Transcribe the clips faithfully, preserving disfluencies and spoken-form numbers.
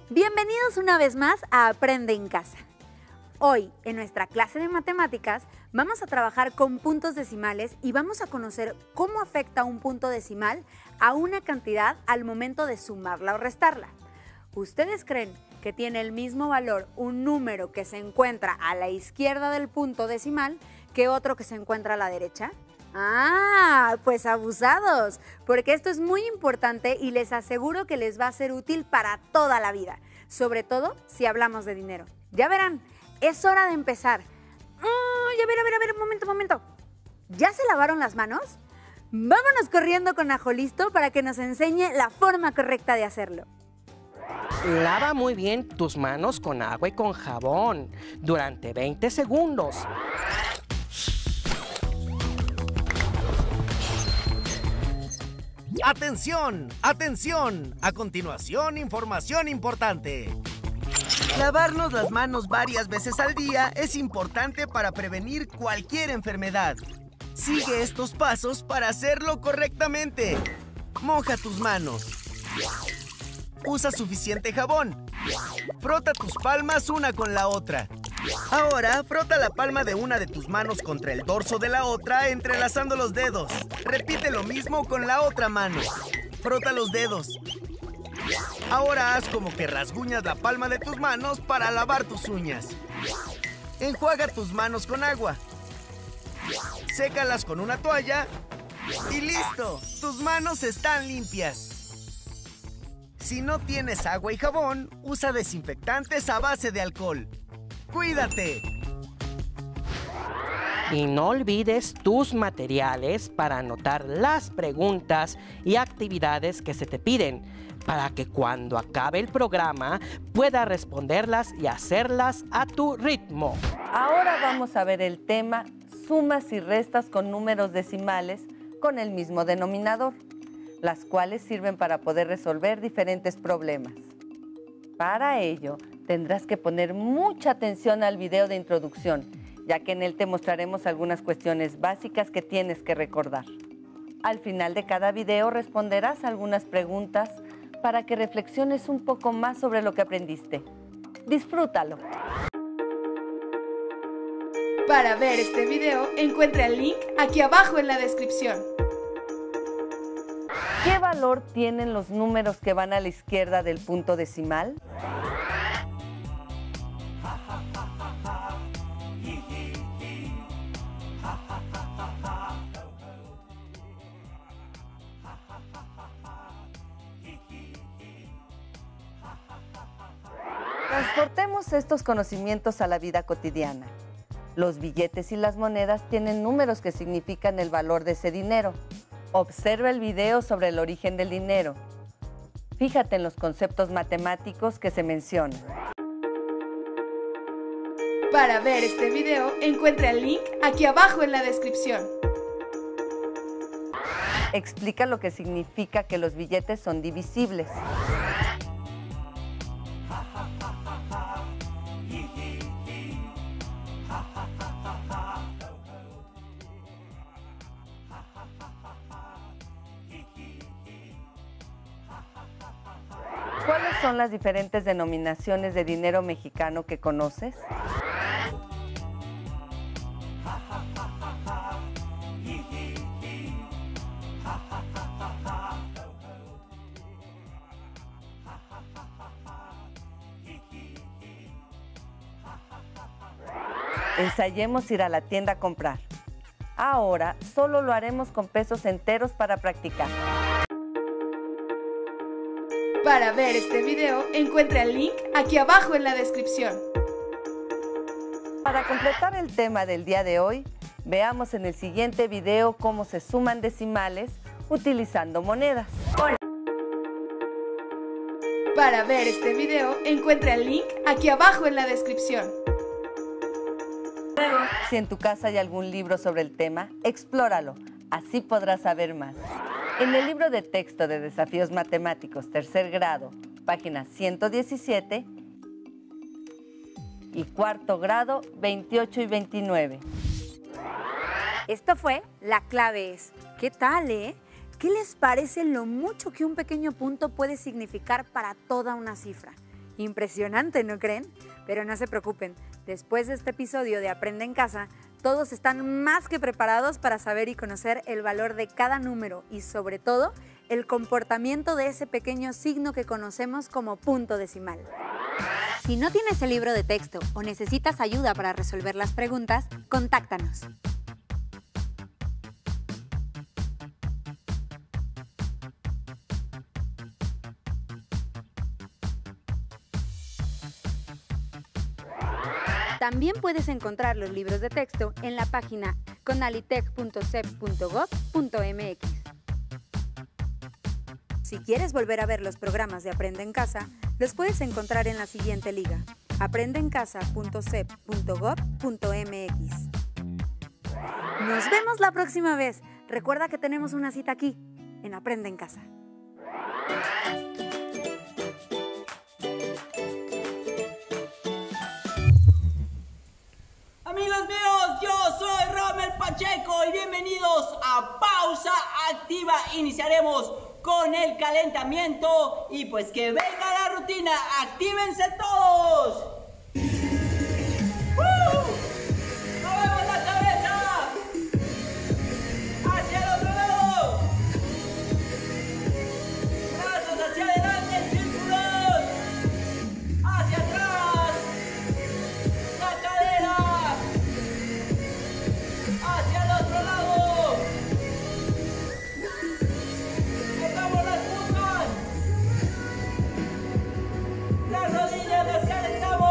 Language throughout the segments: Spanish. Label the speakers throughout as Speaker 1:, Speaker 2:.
Speaker 1: Bienvenidos una vez más a Aprende en Casa. Hoy, en nuestra clase de matemáticas, vamos a trabajar con puntos decimales y vamos a conocer cómo afecta un punto decimal a una cantidad al momento de sumarla o restarla. ¿Ustedes creen que tiene el mismo valor un número que se encuentra a la izquierda del punto decimal que otro que se encuentra a la derecha? Ah, pues abusados, porque esto es muy importante y les aseguro que les va a ser útil para toda la vida, sobre todo si hablamos de dinero. Ya verán, es hora de empezar. Ay, a ver, a ver, a ver, un momento, un momento. ¿Ya se lavaron las manos? Vámonos corriendo con Ajo listo para que nos enseñe la forma correcta de hacerlo.
Speaker 2: Lava muy bien tus manos con agua y con jabón durante veinte segundos.
Speaker 3: ¡Atención! ¡Atención! A continuación, información importante. Lavarnos las manos varias veces al día es importante para prevenir cualquier enfermedad. Sigue estos pasos para hacerlo correctamente. Moja tus manos. Usa suficiente jabón. Frota tus palmas una con la otra. Ahora, frota la palma de una de tus manos contra el dorso de la otra, entrelazando los dedos. Repite lo mismo con la otra mano. Frota los dedos. Ahora haz como que rasguñas la palma de tus manos para lavar tus uñas. Enjuaga tus manos con agua. Sécalas con una toalla. Y listo, tus manos están limpias. Si no tienes agua y jabón, usa desinfectantes a base de alcohol. ¡Cuídate!
Speaker 2: Y no olvides tus materiales para anotar las preguntas y actividades que se te piden, para que cuando acabe el programa puedas responderlas y hacerlas a tu ritmo.
Speaker 4: Ahora vamos a ver el tema sumas y restas con números decimales con el mismo denominador, las cuales sirven para poder resolver diferentes problemas. Para ello, tendrás que poner mucha atención al video de introducción, ya que en él te mostraremos algunas cuestiones básicas que tienes que recordar. Al final de cada video responderás algunas preguntas para que reflexiones un poco más sobre lo que aprendiste. ¡Disfrútalo!
Speaker 5: Para ver este video, encuentra el link aquí abajo en la descripción.
Speaker 4: ¿Qué valor tienen los números que van a la izquierda del punto decimal? Transportemos estos conocimientos a la vida cotidiana. Los billetes y las monedas tienen números que significan el valor de ese dinero. Observa el video sobre el origen del dinero. Fíjate en los conceptos matemáticos que se mencionan.
Speaker 5: Para ver este video, encuentra el link aquí abajo en la descripción.
Speaker 4: Explica lo que significa que los billetes son divisibles. ¿Cuáles son las diferentes denominaciones de dinero mexicano que conoces? Ensayemos ir a la tienda a comprar. Ahora solo lo haremos con pesos enteros para practicar.
Speaker 5: Para ver este video, encuentra el link aquí abajo en la descripción.
Speaker 4: Para completar el tema del día de hoy, veamos en el siguiente video cómo se suman decimales utilizando monedas.
Speaker 5: Para ver este video, encuentra el link aquí abajo en la descripción.
Speaker 4: Si en tu casa hay algún libro sobre el tema, explóralo, así podrás saber más. En el libro de texto de Desafíos Matemáticos, tercer grado, páginas ciento diecisiete y cuarto grado, veintiocho y veintinueve.
Speaker 1: Esto fue La Clave Es. ¿Qué tal, eh? ¿Qué les parece lo mucho que un pequeño punto puede significar para toda una cifra? Impresionante, ¿no creen? Pero no se preocupen, después de este episodio de Aprende en Casa, todos están más que preparados para saber y conocer el valor de cada número y sobre todo el comportamiento de ese pequeño signo que conocemos como punto decimal. Si no tienes el libro de texto o necesitas ayuda para resolver las preguntas, contáctanos. También puedes encontrar los libros de texto en la página conalitech punto sep punto gov punto mx. Si quieres volver a ver los programas de Aprende en Casa, los puedes encontrar en la siguiente liga, aprende en casa punto sep punto gov punto mx. Nos vemos la próxima vez. Recuerda que tenemos una cita aquí, en Aprende en Casa.
Speaker 6: Amigos míos, yo soy Rommel Pacheco y bienvenidos a Pausa Activa. Iniciaremos con el calentamiento y pues que venga la rutina. ¡Actívense todos! ¡Uh! ¡Movemos la cabeza! ¡Hacia el otro lado! ¡Brazos hacia adelante en círculos! ¡Hacia atrás! ¡La cadera! ¡Hacia el otro lado! ¡Tocamos las puntas! ¡Las rodillas las calentamos!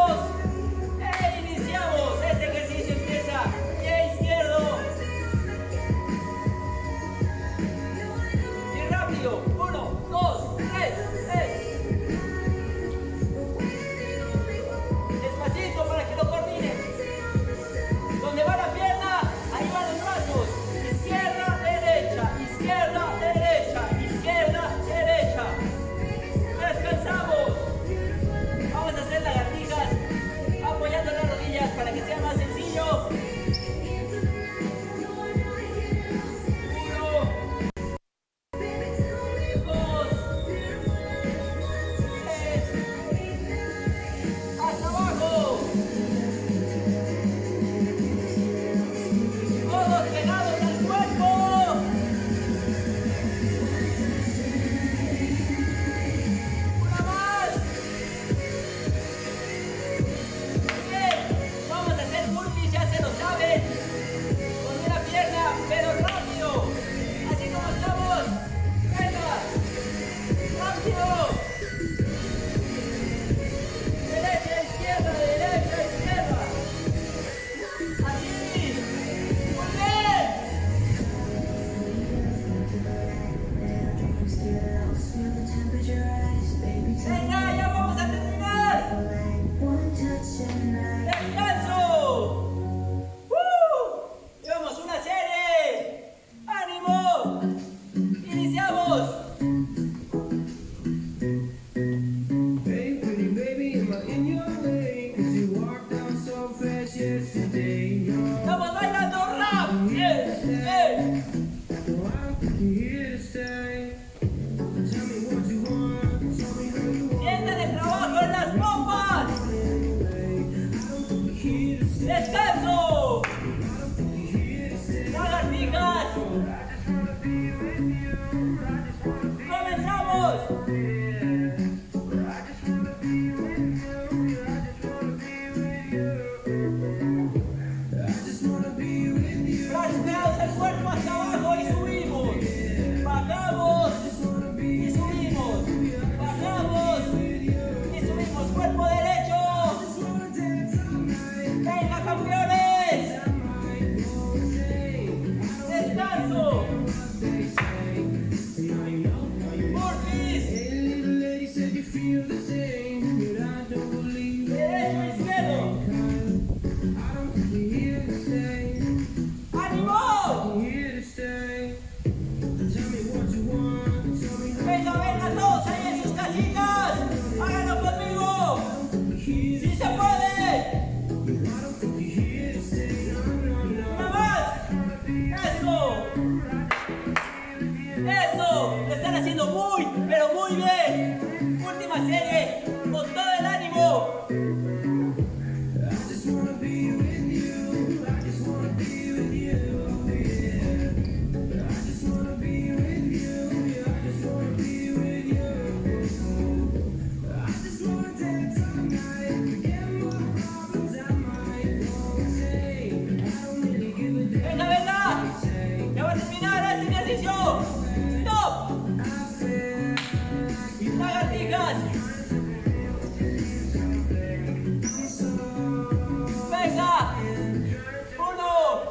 Speaker 6: venga. Uno.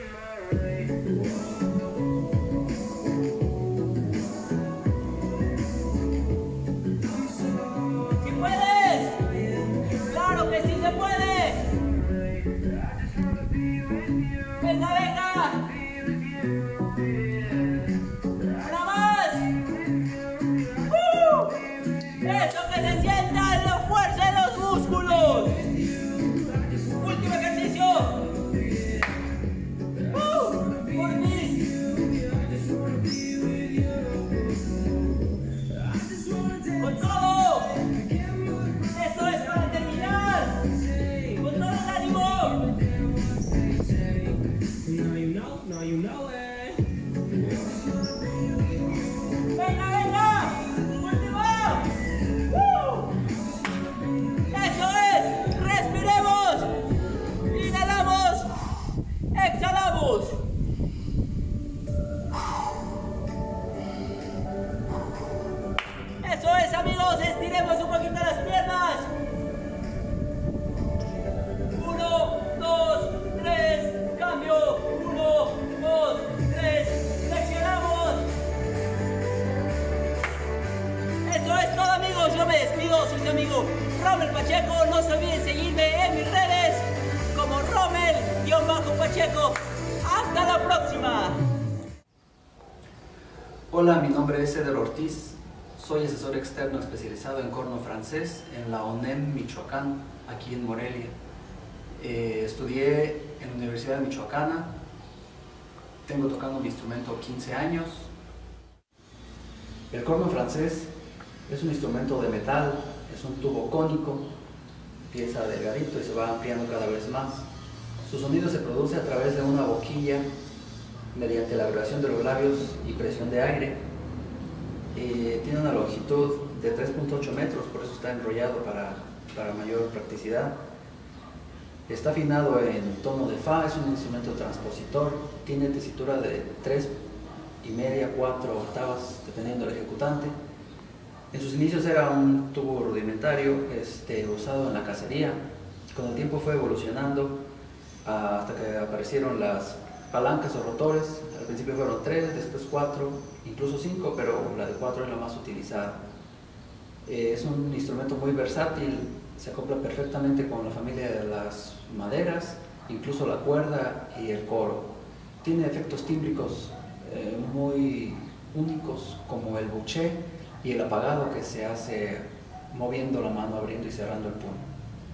Speaker 6: ¿Sí puedes? Claro que sí se puede. Venga, venga. Una más. ¡Uh! Eso, que se sienta la fuerza de los músculos. Último ejercicio. ¡Uh! Burpees. Con todo. Esto es para terminar. Con todo el ánimo. Venga, venga. Último. ¡Uh! Eso es. Respiremos. Inhalamos. Exhalamos. Eso es, amigos. Estiremos un poquito las piernas. Uno, dos, tres. Cambio. Uno, dos, tres. Flexionamos. Eso es todo, amigos. Yo me despido. Soy su amigo Rommel Pacheco. No se olviden seguirme en mis redes como Rommel-Pacheco. Hasta la próxima.
Speaker 7: Hola, mi nombre es Eder Ortiz. Soy asesor externo especializado en corno francés en la ONEM Michoacán, aquí en Morelia. Eh, estudié en la Universidad Michoacana. Tengo tocando mi instrumento quince años. El corno francés es un instrumento de metal, es un tubo cónico, empieza delgadito y se va ampliando cada vez más. Su sonido se produce a través de una boquilla mediante la vibración de los labios y presión de aire. Eh, tiene una longitud de tres punto ocho metros, por eso está enrollado para, para mayor practicidad. Está afinado en tono de fa, es un instrumento transpositor, tiene tesitura de tres y media, cuatro octavas, dependiendo del ejecutante. En sus inicios era un tubo rudimentario este, usado en la cacería. Con el tiempo fue evolucionando hasta que aparecieron las palancas o rotores. Al principio fueron tres, después cuatro, incluso cinco, pero la de cuatro es la más utilizada. Eh, es un instrumento muy versátil, se acopla perfectamente con la familia de las maderas, incluso la cuerda y el coro. Tiene efectos tímbricos eh, muy únicos, como el bouché y el apagado que se hace moviendo la mano, abriendo y cerrando el puño.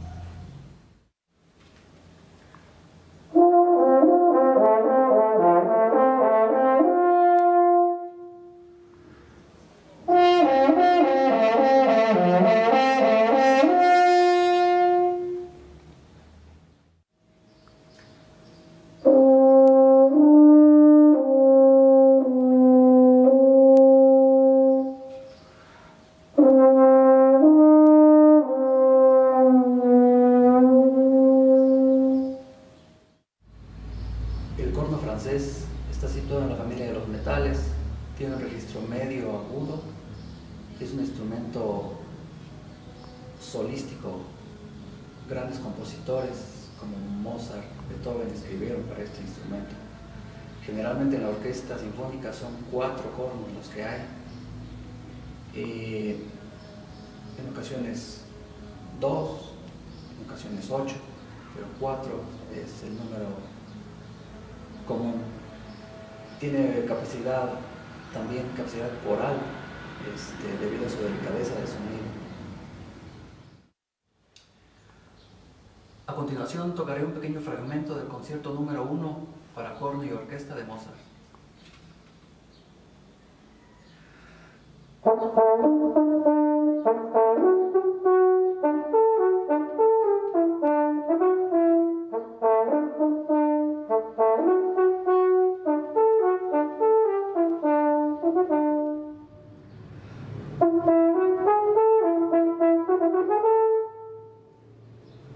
Speaker 7: El corno francés está situado en la familia de los metales, tiene un registro medio agudo, es un instrumento solístico. Grandes compositores como Mozart, Beethoven escribieron para este instrumento. Generalmente en la orquesta sinfónica son cuatro cornos los que hay, eh, en ocasiones dos, en ocasiones ocho, pero cuatro es el número común. Tiene capacidad, también capacidad coral, este, debido a su delicadeza de sonido. A continuación tocaré un pequeño fragmento del concierto número uno para corno y orquesta de Mozart.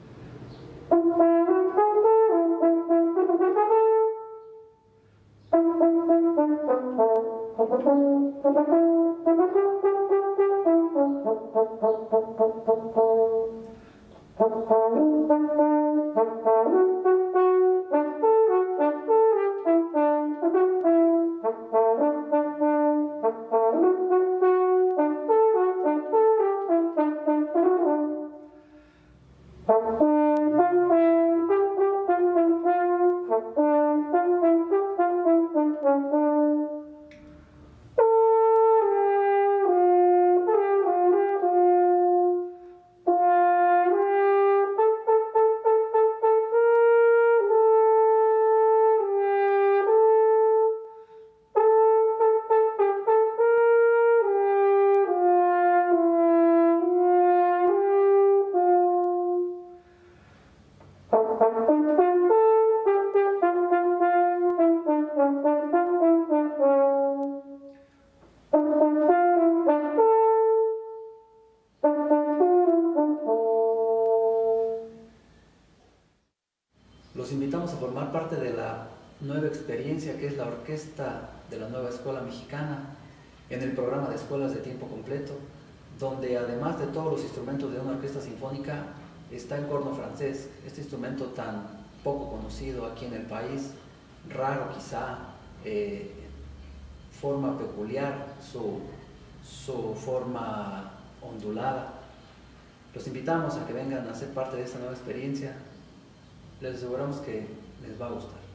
Speaker 7: Thank you. Los invitamos a formar parte de la nueva experiencia que es la orquesta de la nueva escuela mexicana en el programa de escuelas de tiempo completo, donde además de todos los instrumentos de una orquesta sinfónica está el corno francés, este instrumento tan poco conocido aquí en el país, raro quizá, eh, forma peculiar, su, su forma ondulada. Los invitamos a que vengan a ser parte de esta nueva experiencia. Les aseguramos que les va a gustar.